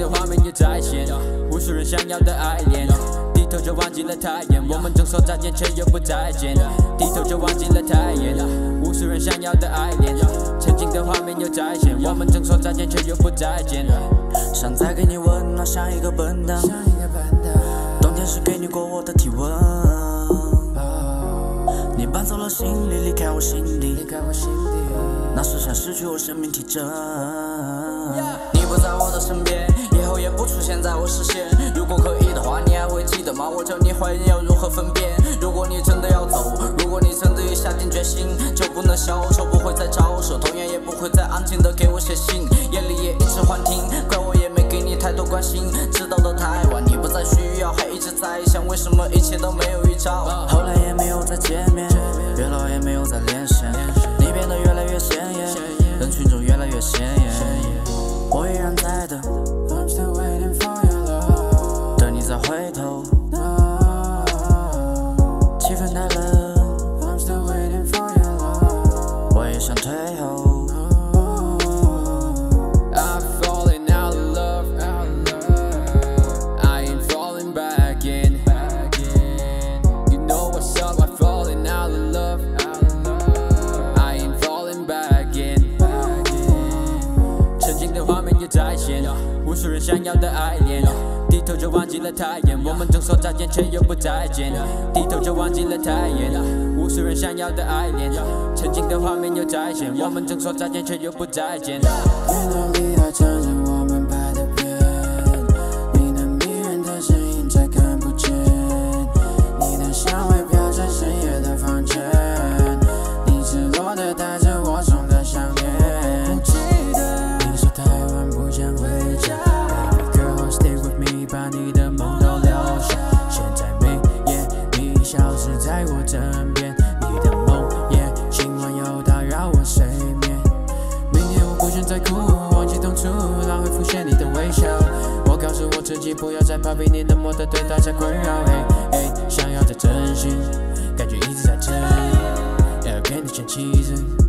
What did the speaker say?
的画面也再现，无数人想要的爱恋，低头就忘记了太阳，我们总说再见却又不再见，低头就忘记了太阳，无数人想要的爱恋，曾经的画面又再现，我们总说再见却又不再见。 想再给你温暖，像一个笨蛋，冬天时给你过我的体温，你搬走了行李，离开我心底，那时才失去我生命体征。你不在我的身边，以后也不出现在我视线。如果可以的话，你还会记得吗？我教你怀念要如何分辨。如果你真的要走，如果你真的已下定决心，就不能消愁，不会再招手，同样也不会再安静的给我写信，夜里也一直幻听，怪我也没给你太多关心，知道的太晚，你不再需要，还一直在想为什么一切都没有预兆。后来也没有再见面，月老也没有再连线，你变得越来越显眼，人群中越来越显眼，我依然在的，等你再回头，气氛太冷，我也想退后。 I'm falling out of love, I ain't falling back in. You know what's up, I'm falling out of love, I ain't falling back in. 曾经的画面也再现，无数人想要的爱恋，低头就忘记了太阳，我们总说再见却又不再见，低头就忘记了太阳，无数人想要的爱恋，曾经的画面又再现，我们总说再见却又不再见。 原来离开承认我们拍的片，你那迷人的身影再看不见，你的香味飘在深夜的房间，你赤裸的带着我送的项链，不记得你说太晚不想回家 ，Baby girl stay with me， 把你的梦都留下，现在每夜你消失在我枕边，你的梦也今晚又打扰我睡眠。明天我不想再哭，忘记痛楚，然后会浮现你的微笑。我告诉我自己不要再怕被你冷漠的对待在困扰。想要的真心，感觉一直在这里，要变得像气质。